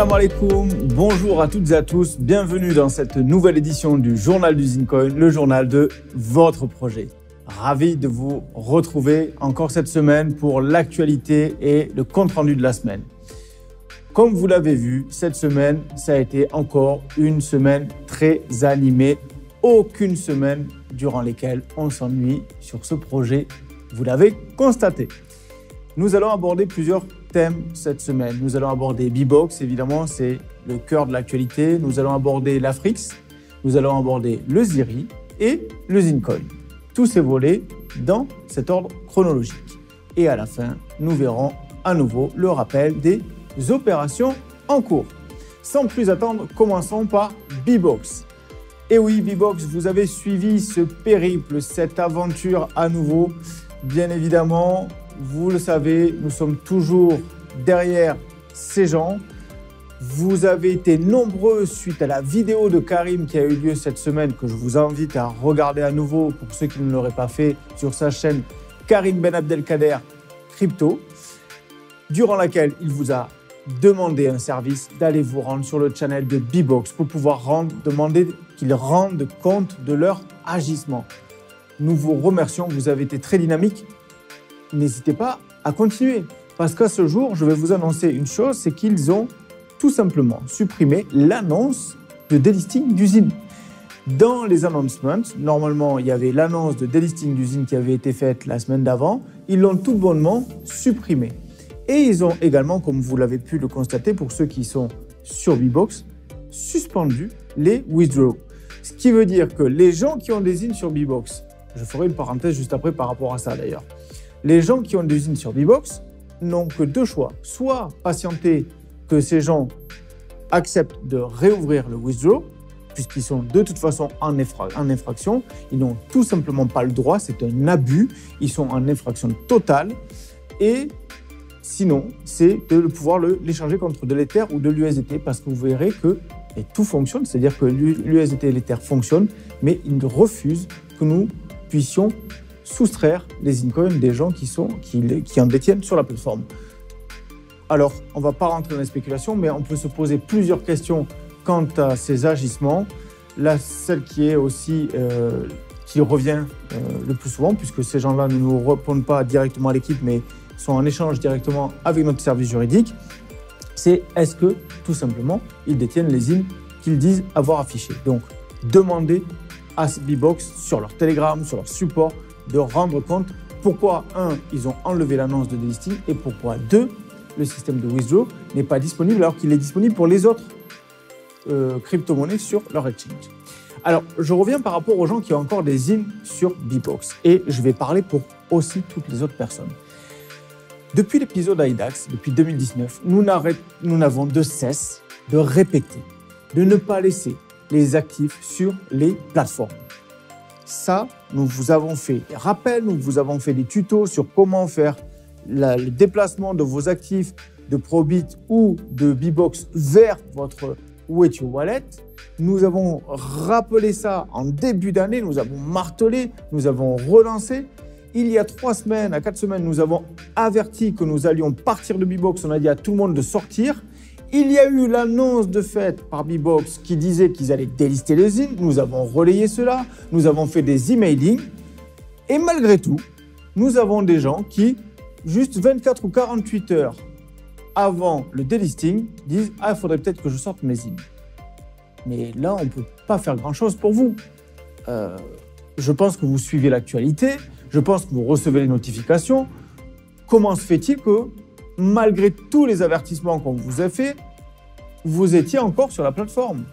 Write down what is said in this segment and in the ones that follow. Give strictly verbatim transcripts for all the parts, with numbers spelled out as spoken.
Salam alaikum, bonjour à toutes et à tous, bienvenue dans cette nouvelle édition du journal du Zincoin, le journal de votre projet. Ravi de vous retrouver encore cette semaine pour l'actualité et le compte-rendu de la semaine. Comme vous l'avez vu, cette semaine, ça a été encore une semaine très animée. Aucune semaine durant laquelle on s'ennuie sur ce projet, vous l'avez constaté. Nous allons aborder plusieurs thèmes cette semaine. Nous allons aborder B-Box, évidemment, c'est le cœur de l'actualité. Nous allons aborder l'Afrix, nous allons aborder le Ziri et le Zincoin. Tous ces volets dans cet ordre chronologique. Et à la fin, nous verrons à nouveau le rappel des opérations en cours. Sans plus attendre, commençons par B-Box. Et oui, B-Box, vous avez suivi ce périple, cette aventure à nouveau. Bien évidemment, vous le savez, nous sommes toujours derrière ces gens. Vous avez été nombreux suite à la vidéo de Karim qui a eu lieu cette semaine, que je vous invite à regarder à nouveau pour ceux qui ne l'auraient pas fait sur sa chaîne Karim Ben Abdelkader Crypto, durant laquelle il vous a demandé un service d'aller vous rendre sur le channel de B-Box pour pouvoir rendre, demander qu'ils rendent compte de leur agissement. Nous vous remercions, vous avez été très dynamique. N'hésitez pas à continuer parce qu'à ce jour, je vais vous annoncer une chose, c'est qu'ils ont tout simplement supprimé l'annonce de delisting d'usine. Dans les announcements, normalement, il y avait l'annonce de delisting d'usine qui avait été faite la semaine d'avant. Ils l'ont tout bonnement supprimé. Et ils ont également, comme vous l'avez pu le constater pour ceux qui sont sur B-Box, suspendu les withdraws. Ce qui veut dire que les gens qui ont des usines sur B-Box, je ferai une parenthèse juste après par rapport à ça d'ailleurs, les gens qui ont des usines sur B-Box n'ont que deux choix. Soit patienter que ces gens acceptent de réouvrir le withdraw, puisqu'ils sont de toute façon en, infra en infraction. Ils n'ont tout simplement pas le droit, c'est un abus. Ils sont en infraction totale. Et sinon, c'est de pouvoir l'échanger contre de l'Ether ou de l'U S D T, parce que vous verrez que et tout fonctionne, c'est-à-dire que l'U S D T et l'Ether fonctionnent, mais ils refusent que nous puissions soustraire les Zincoin des gens qui, sont, qui, qui en détiennent sur la plateforme. Alors, on ne va pas rentrer dans les spéculations, mais on peut se poser plusieurs questions quant à ces agissements. Là, celle qui est aussi, euh, qui revient euh, le plus souvent, puisque ces gens-là ne nous répondent pas directement à l'équipe, mais sont en échange directement avec notre service juridique, c'est est-ce que, tout simplement, ils détiennent les I N qu'ils disent avoir affichées. Donc, demandez à B-Box sur leur Telegram, sur leur support, de rendre compte pourquoi, un, ils ont enlevé l'annonce de delisting et pourquoi, deux, le système de withdraw n'est pas disponible alors qu'il est disponible pour les autres euh, crypto-monnaies sur leur exchange. Alors, je reviens par rapport aux gens qui ont encore des I N sur B-Box et je vais parler pour aussi toutes les autres personnes. Depuis l'épisode I D A X, depuis deux mille dix-neuf, nous n'avons de cesse de répéter, de ne pas laisser les actifs sur les plateformes. Ça, nous vous avons fait des rappels, nous vous avons fait des tutos sur comment faire la, le déplacement de vos actifs de Probit ou de B-Box vers votre Wait Your Wallet. Nous avons rappelé ça en début d'année, nous avons martelé, nous avons relancé. Il y a trois semaines, à quatre semaines, nous avons averti que nous allions partir de B-Box. On a dit à tout le monde de sortir. Il y a eu l'annonce de fait par B-Box qui disait qu'ils allaient délister les I N. Nous avons relayé cela. Nous avons fait des emailings. Et malgré tout, nous avons des gens qui, juste vingt-quatre ou quarante-huit heures avant le délisting, disent « Ah, il faudrait peut-être que je sorte mes I N ». Mais là, on ne peut pas faire grand-chose pour vous. Euh, je pense que vous suivez l'actualité. Je pense que vous recevez les notifications. Comment se fait-il que, malgré tous les avertissements qu'on vous a faits, vous étiez encore sur la plateforme?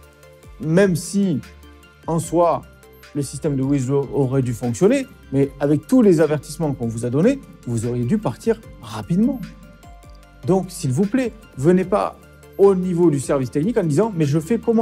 Même si, en soi, le système de withdraw aurait dû fonctionner, mais avec tous les avertissements qu'on vous a donnés, vous auriez dû partir rapidement. Donc, s'il vous plaît, venez pas au niveau du service technique en disant « mais je fais comment ?»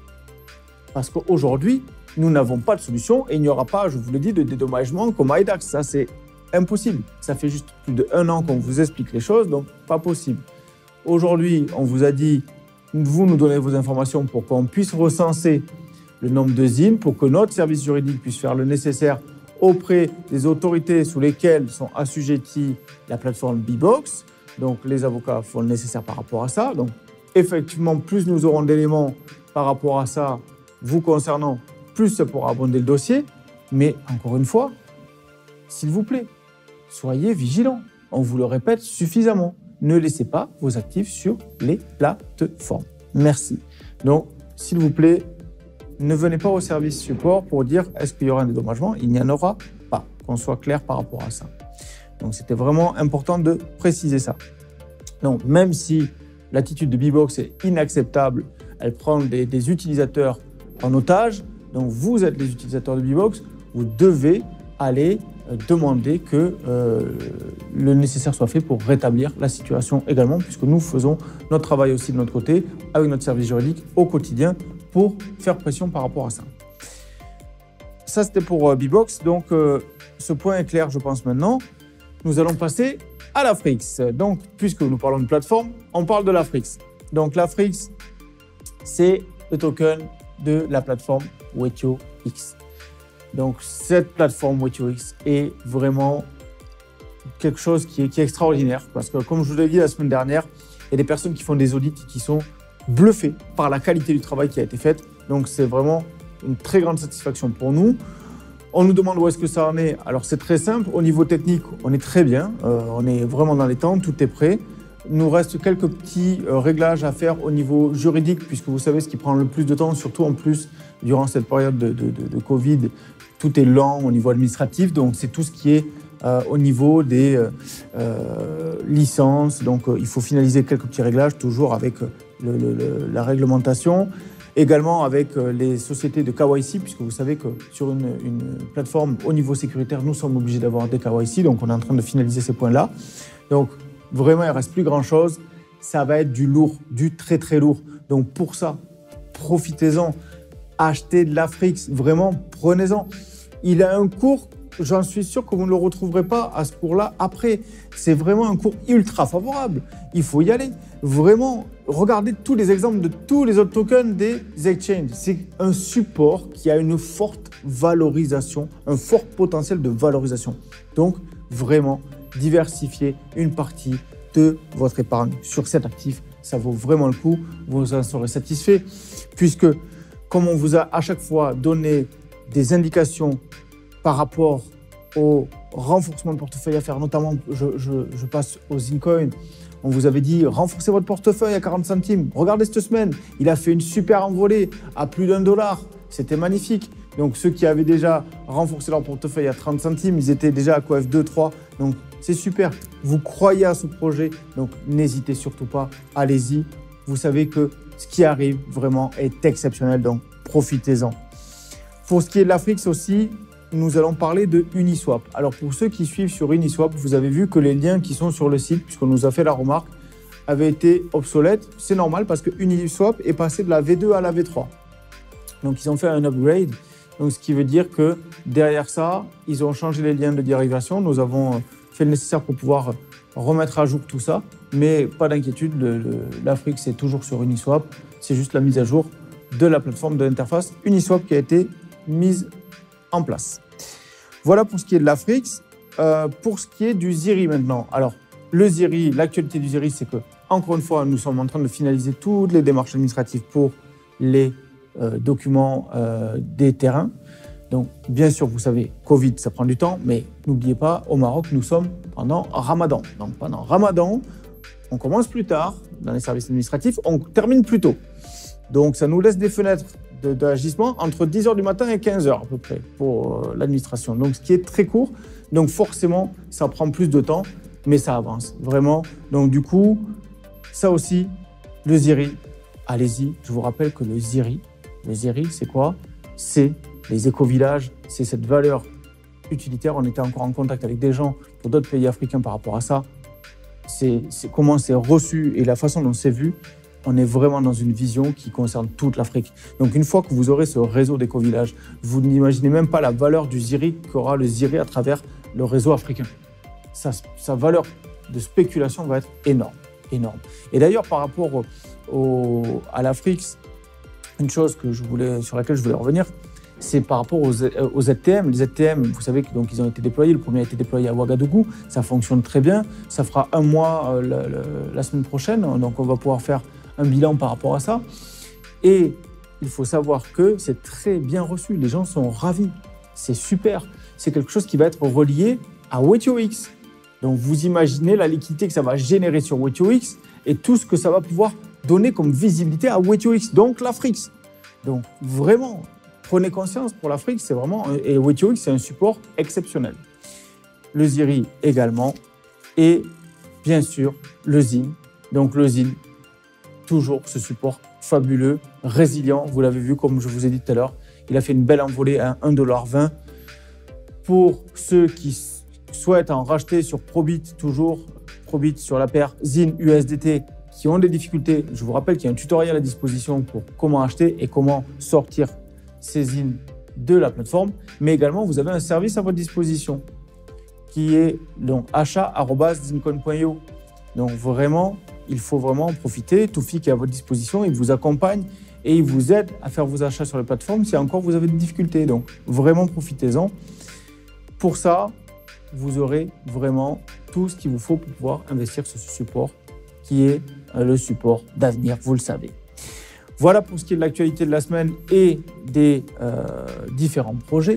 Parce qu'aujourd'hui, nous n'avons pas de solution et il n'y aura pas, je vous le dis, de dédommagement comme I D A X. Ça, c'est impossible. Ça fait juste plus d'un an qu'on vous explique les choses, donc pas possible. Aujourd'hui, on vous a dit, vous nous donnez vos informations pour qu'on puisse recenser le nombre de Z I N, pour que notre service juridique puisse faire le nécessaire auprès des autorités sous lesquelles sont assujetties la plateforme B-Box. Donc, les avocats font le nécessaire par rapport à ça. Donc, effectivement, plus nous aurons d'éléments par rapport à ça vous concernant, plus ça pourra abonder le dossier. Mais encore une fois, s'il vous plaît, soyez vigilants. On vous le répète suffisamment. Ne laissez pas vos actifs sur les plateformes. Merci. Donc, s'il vous plaît, ne venez pas au service support pour dire est-ce qu'il y aura un dédommagement. Il n'y en aura pas, qu'on soit clair par rapport à ça. Donc, c'était vraiment important de préciser ça. Donc, même si l'attitude de Bbox est inacceptable, elle prend des, des utilisateurs en otage, donc vous êtes les utilisateurs de Bbox, vous devez aller demander que euh, le nécessaire soit fait pour rétablir la situation également, puisque nous faisons notre travail aussi de notre côté, avec notre service juridique au quotidien, pour faire pression par rapport à ça. Ça, c'était pour euh, Bbox. Donc, euh, ce point est clair, je pense, maintenant. Nous allons passer à l'Afrix. Donc, puisque nous parlons de plateforme, on parle de l'Afrix. Donc, l'Afrix, c'est le token de la plateforme WetioX. Donc, cette plateforme WetioX est vraiment quelque chose qui est, qui est extraordinaire parce que, comme je vous l'ai dit la semaine dernière, il y a des personnes qui font des audits qui sont bluffées par la qualité du travail qui a été fait. Donc, c'est vraiment une très grande satisfaction pour nous. On nous demande où est-ce que ça en est. Alors, c'est très simple. Au niveau technique, on est très bien. Euh, on est vraiment dans les temps. Tout est prêt. Il nous reste quelques petits euh, réglages à faire au niveau juridique, puisque vous savez ce qui prend le plus de temps, surtout en plus durant cette période de, de, de, de Covid. Tout est lent au niveau administratif, donc c'est tout ce qui est euh, au niveau des euh, euh, licences. Donc euh, il faut finaliser quelques petits réglages, toujours avec euh, le, le, le, la réglementation. Également avec euh, les sociétés de K Y C, puisque vous savez que sur une, une plateforme au niveau sécuritaire, nous sommes obligés d'avoir des K Y C, donc on est en train de finaliser ces points-là. Donc vraiment, il ne reste plus grand-chose. Ça va être du lourd, du très très lourd. Donc pour ça, profitez-en. Achetez de l'Afrix, vraiment, prenez-en. Il a un cours, j'en suis sûr que vous ne le retrouverez pas à ce cours-là après. C'est vraiment un cours ultra favorable. Il faut y aller. Vraiment, regardez tous les exemples de tous les autres tokens des exchanges. C'est un support qui a une forte valorisation, un fort potentiel de valorisation. Donc, vraiment, diversifiez une partie de votre épargne sur cet actif. Ça vaut vraiment le coup. Vous en serez satisfait puisque, comme on vous a à chaque fois donné des indications par rapport au renforcement de portefeuille à faire, notamment, je, je, je passe aux Zincoin. On vous avait dit, renforcez votre portefeuille à quarante centimes. Regardez cette semaine, il a fait une super envolée à plus d'un dollar. C'était magnifique. Donc, ceux qui avaient déjà renforcé leur portefeuille à trente centimes, ils étaient déjà à Q F deux, trois. Donc, c'est super. Vous croyez à ce projet, donc n'hésitez surtout pas. Allez-y. Vous savez que ce qui arrive vraiment est exceptionnel, donc profitez-en. Pour ce qui est de l'Afrix aussi, nous allons parler de Uniswap. Alors pour ceux qui suivent sur Uniswap, vous avez vu que les liens qui sont sur le site, puisqu'on nous a fait la remarque, avaient été obsolètes. C'est normal parce que Uniswap est passé de la V deux à la V trois. Donc ils ont fait un upgrade. Donc ce qui veut dire que derrière ça, ils ont changé les liens de dérivation. Nous avons fait le nécessaire pour pouvoir remettre à jour tout ça. Mais pas d'inquiétude, l'Afrix est toujours sur Uniswap. C'est juste la mise à jour de la plateforme de l'interface Uniswap qui a été mise en place. Voilà pour ce qui est de l'Afrix. Euh, pour ce qui est du Ziri maintenant. Alors, le Ziri, l'actualité du Ziri, c'est que, encore une fois, nous sommes en train de finaliser toutes les démarches administratives pour les euh, documents euh, des terrains. Donc, bien sûr, vous savez, Covid, ça prend du temps, mais n'oubliez pas, au Maroc, nous sommes pendant Ramadan. Donc, pendant Ramadan, on commence plus tard dans les services administratifs, on termine plus tôt. Donc, ça nous laisse des fenêtres d'agissement entre dix heures du matin et quinze heures à peu près pour euh, l'administration. Donc, ce qui est très court. Donc, forcément, ça prend plus de temps, mais ça avance, vraiment. Donc, du coup, ça aussi, le Ziri, allez-y. Je vous rappelle que le Ziri, le Ziri, c'est quoi? C'est les éco-villages, c'est cette valeur utilitaire. On était encore en contact avec des gens pour d'autres pays africains par rapport à ça. C'est comment c'est reçu et la façon dont c'est vu. On est vraiment dans une vision qui concerne toute l'Afrique. Donc, une fois que vous aurez ce réseau d'éco-villages, vous n'imaginez même pas la valeur du Ziri qu'aura le Ziri à travers le réseau africain. Sa, sa valeur de spéculation va être énorme, énorme. Et d'ailleurs, par rapport au, au, à l'Afrix, une chose que je voulais, sur laquelle je voulais revenir, c'est par rapport aux, aux Z T M. Les Z T M, vous savez qu'ils ont été déployés. Le premier a été déployé à Ouagadougou. Ça fonctionne très bien. Ça fera un mois euh, la, la, la semaine prochaine. Donc, on va pouvoir faire un bilan par rapport à ça. Et il faut savoir que c'est très bien reçu. Les gens sont ravis. C'est super. C'est quelque chose qui va être relié à WaitioX. Donc, vous imaginez la liquidité que ça va générer sur WaitioX et tout ce que ça va pouvoir donner comme visibilité à WaitioX, donc la Frix. Donc, vraiment, prenez conscience pour la Frix, c'est vraiment, et WaitioX, c'est un support exceptionnel. Le Ziri également, et bien sûr, le Z I N. Donc, le Z I N, toujours ce support fabuleux, résilient. Vous l'avez vu, comme je vous ai dit tout à l'heure, il a fait une belle envolée à un dollar vingt. Pour ceux qui souhaitent en racheter sur Probit, toujours Probit sur la paire Z I N U S D T, qui ont des difficultés, je vous rappelle qu'il y a un tutoriel à disposition pour comment acheter et comment sortir ces Z I N de la plateforme, mais également vous avez un service à votre disposition qui est donc achat arobase zincoin point io. Donc vraiment, il faut vraiment en profiter. Toufik est à votre disposition, il vous accompagne et il vous aide à faire vos achats sur la plateforme si encore vous avez des difficultés. Donc vraiment profitez-en. Pour ça, vous aurez vraiment tout ce qu'il vous faut pour pouvoir investir sur ce support qui est le support d'avenir, vous le savez. Voilà pour ce qui est de l'actualité de la semaine et des euh, différents projets.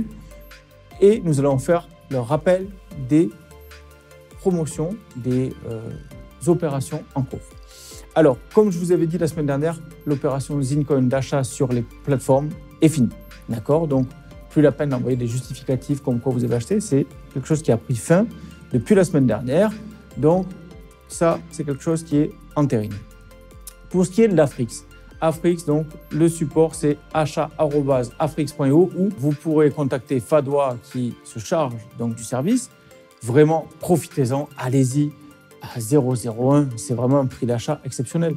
Et nous allons faire le rappel des promotions, des euh, opérations en cours. Alors, comme je vous avais dit la semaine dernière, l'opération Zincoin d'achat sur les plateformes est finie. D'accord? Donc, plus la peine d'envoyer des justificatifs comme quoi vous avez acheté. C'est quelque chose qui a pris fin depuis la semaine dernière. Donc, ça, c'est quelque chose qui est entériné. Pour ce qui est de l'Afrix, Afrix, donc le support, c'est achat arobase afrix point io où vous pourrez contacter Fadoua qui se charge donc du service. Vraiment, profitez-en, allez-y à zéro virgule zéro un, c'est vraiment un prix d'achat exceptionnel.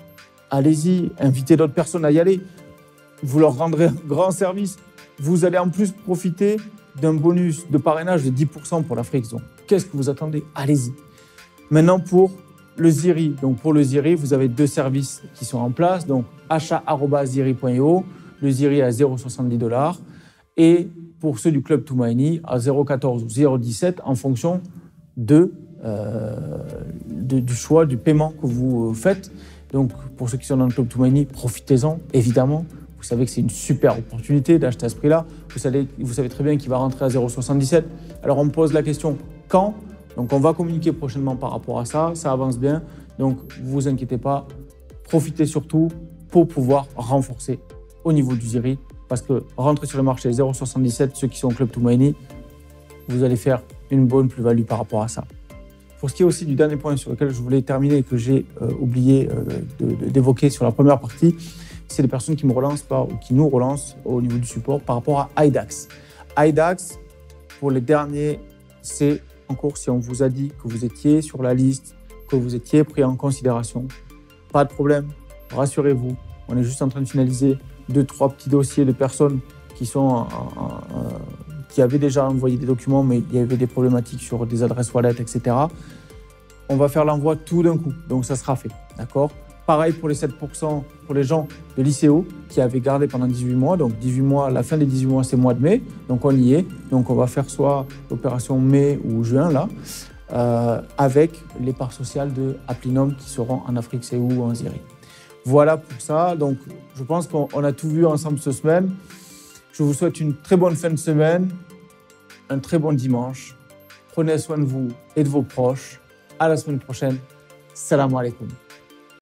Allez-y, invitez d'autres personnes à y aller. Vous leur rendrez un grand service. Vous allez en plus profiter d'un bonus de parrainage de dix pour cent pour l'Afrix. Donc, qu'est-ce que vous attendez? Allez-y. Maintenant, pour le Ziri. Donc, pour le Ziri, vous avez deux services qui sont en place. Donc, achat arobase ziri point io, le Ziri à zéro virgule soixante-dix dollars. Et pour ceux du Club Toumaïni, à zéro virgule quatorze ou zéro virgule dix-sept en fonction de, euh, de, du choix, du paiement que vous faites. Donc, pour ceux qui sont dans le Club Toumaïni, profitez-en, évidemment. Vous savez que c'est une super opportunité d'acheter à ce prix-là. Vous savez, vous savez très bien qu'il va rentrer à zéro virgule soixante-dix-sept. Alors, on me pose la question, quand ? Donc, on va communiquer prochainement par rapport à ça. Ça avance bien. Donc, ne vous inquiétez pas. Profitez surtout pour pouvoir renforcer au niveau du Ziri. Parce que rentrer sur le marché zéro virgule soixante-dix-sept, ceux qui sont au Club Toumaïni, vous allez faire une bonne plus-value par rapport à ça. Pour ce qui est aussi du dernier point sur lequel je voulais terminer et que j'ai euh, oublié euh, de, de, d'évoquer sur la première partie, c'est des personnes qui me relancent pas, ou qui nous relancent au niveau du support par rapport à I D A X. I D A X, pour les derniers, c'est en cours si on vous a dit que vous étiez sur la liste, que vous étiez pris en considération. Pas de problème, rassurez-vous, on est juste en train de finaliser deux, trois petits dossiers de personnes qui, sont, en, en, en, qui avaient déjà envoyé des documents, mais il y avait des problématiques sur des adresses wallet, et cetera. On va faire l'envoi tout d'un coup, donc ça sera fait, d'accord ? Pareil pour les sept pour cent pour les gens de l'I C O qui avaient gardé pendant dix-huit mois. Donc dix-huit mois, la fin des dix-huit mois, c'est le mois de mai. Donc on y est. Donc on va faire soit l'opération mai ou juin, là, euh, avec les parts sociales de Applinum qui seront en Afrique C E U ou en Ziri. Voilà pour ça. Donc je pense qu'on a tout vu ensemble cette semaine. Je vous souhaite une très bonne fin de semaine, un très bon dimanche. Prenez soin de vous et de vos proches. À la semaine prochaine. Salam alaikum.